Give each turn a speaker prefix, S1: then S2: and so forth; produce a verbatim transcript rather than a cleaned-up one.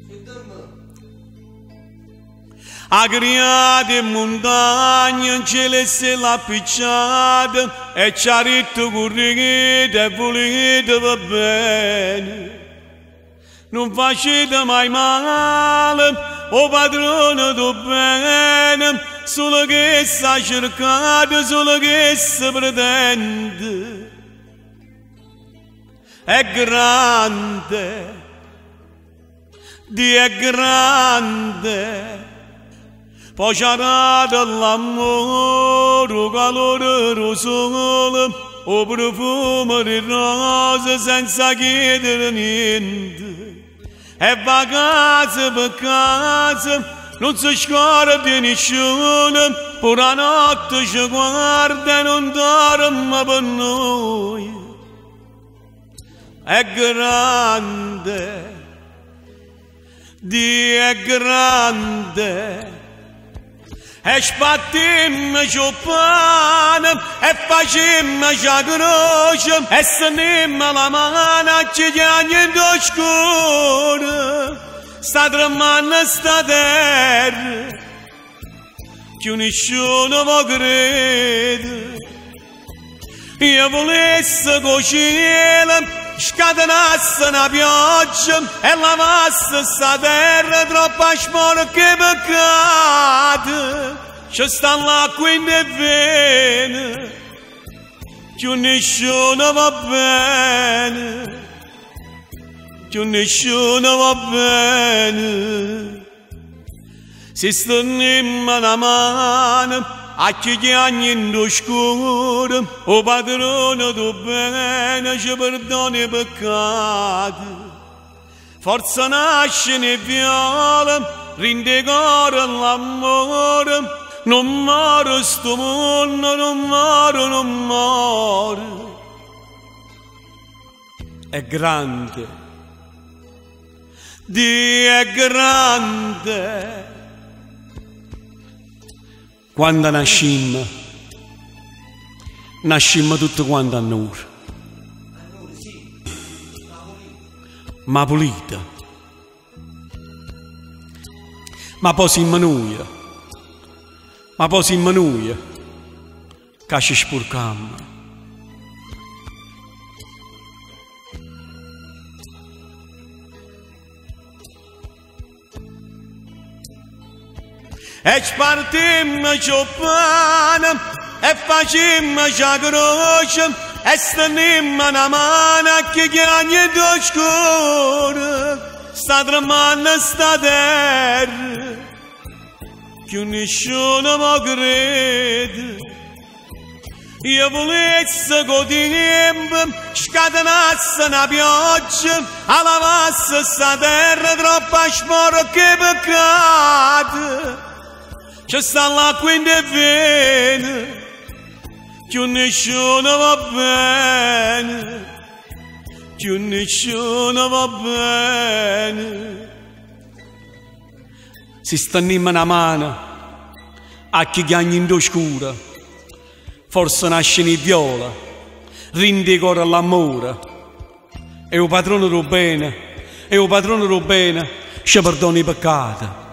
S1: Agriate montagne, celeste la picciata, e ciaritto currite e volete va bene. Non facete mai male, o padrone do bene, solo che sta cercando, solo che si pretende. È grande, Dio è grande. Poi c'arata l'amore, il calore del sole, il profumo di rose senza chiedere niente. E va casa per casa, non si scorda nessuno, pure la notte ci guarda e non dorme per noi. È grande, Dio è grande. E sbattimmo il pane, e facemmo la croce, e senimmo la mano a ci piagnendo scuro. Sta tremando sta terra, che nessuno può credere. Io volessi che il cielo scatenasse una pioggia e lavasse sta terra troppo sporca e peccata. Ci sta l'acqua in le vene, che nessuno va bene, che nessuno va bene. Se stennemmo la mano a chi chiagni in oscuro, o padrone do bene ci perdona i peccati. Forza nasce ne viola, rinde cuore l'amore. Non muore sto mondo, non muore, non muore. È grande, Dio è grande. Quando nascimmo, nascimmo tutti quanti a noi. Ma pulita. Ma poi siamo noi. Ma poi siamo noi che ci sporcammo. E spartimmo il pane, e facemmo la croce, e stenimmo una mano a chi chiagna d'oscuro. Sta tremando sta terra, che nessuno può credere. Io volessi che il tempo scatenasse una pioggia, a lavasse sta terra troppo sporca e peccata. Ci sta l'acqua in le vene, che nessuno va bene, che nessuno va bene. Si stenniamo una mano a chi chiagna in oscura, forse nasce in viola, rinde cuore all'amore. E il padrone del bene, e il padrone del bene ci perdona i peccati.